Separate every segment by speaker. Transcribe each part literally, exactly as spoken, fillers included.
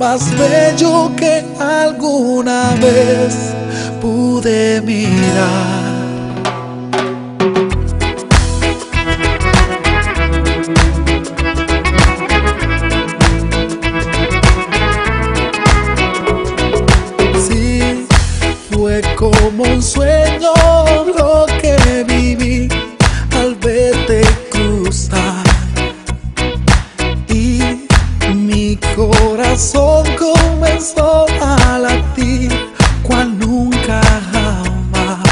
Speaker 1: más bello que alguna vez pude mirar. Sí, fue como un sueño lo que viví al verte cruzar, y mi corazón comenzó a latir cual nunca jamás.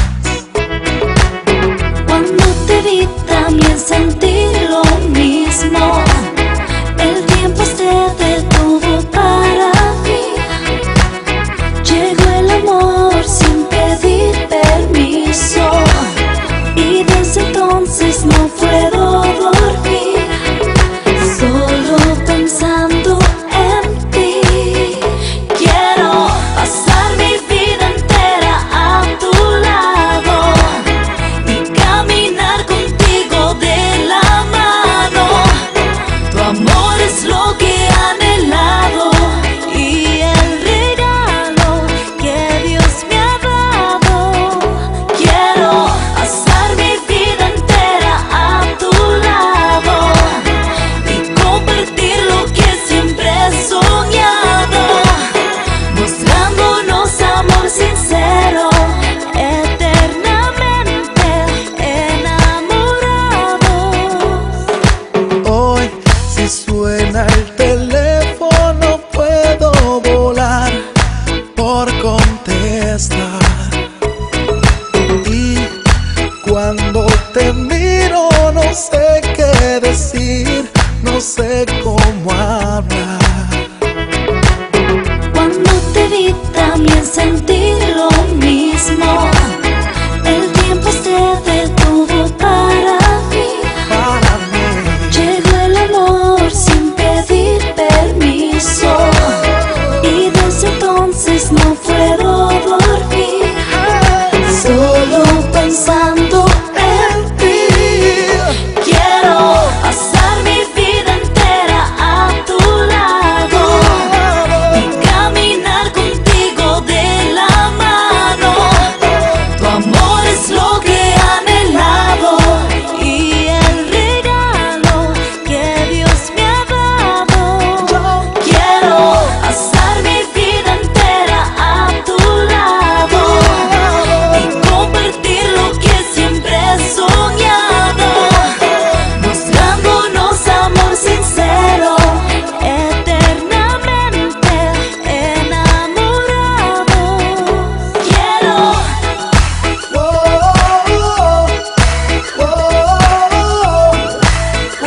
Speaker 2: Cuando te vi también sentí lo mismo. El tiempo se detuvo para mí. Llegó el amor sin pedir permiso, y desde entonces no puedo dormir, solo pensando en ti. Quiero pasar mi vida entera a tu lado y caminar contigo de la mano. Tu amor es lo que he anhelado y el regalo que Dios me ha dado. Quiero pasar mi vida entera a tu lado y compartir lo que siempre he soñado, mostrándonos amor sincero, eternamente enamorados.
Speaker 1: Hoy, si suena el teléfono, puedo volar por contestar. Y cuando te miro, no sé qué decir, no sé cómo hablar.
Speaker 2: Cuando te vi también sentí lo mismo. El tiempo se detuvo para mí.
Speaker 1: Para mí,
Speaker 2: Llegó el amor sin pedir permiso, y desde entonces no puedo dormir, solo pensando en ti. Quiero pasar mi vida entera a tu lado y caminar contigo de la mano. Tu amor es lo que he anhelado y el regalo que Dios me ha dado. Quiero pasar mi vida entera a tu lado y compartir lo que siempre he soñado, mostrándonos amor sincero, eternamente enamorados. Quiero
Speaker 1: oh, oh, oh, oh,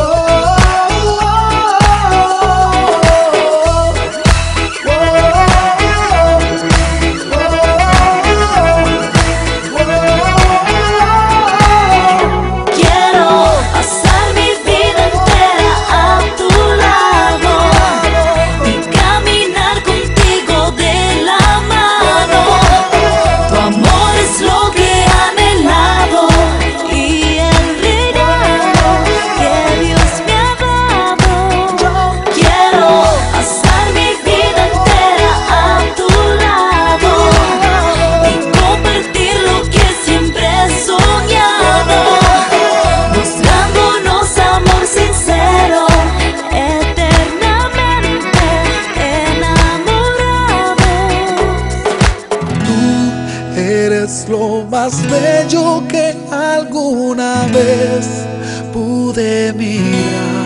Speaker 2: Quiero pasar mi vida entera a tu lado y caminar contigo de la mano. Tu amor es lo que he anhelado y el regalo que Dios me ha dado. Quiero pasar mi vida entera a tu lado y compartir lo que siempre he soñado, mostrándonos amor sincero, eternamente enamorados.
Speaker 1: tú eres lo más bello que alguna vez pude mirar.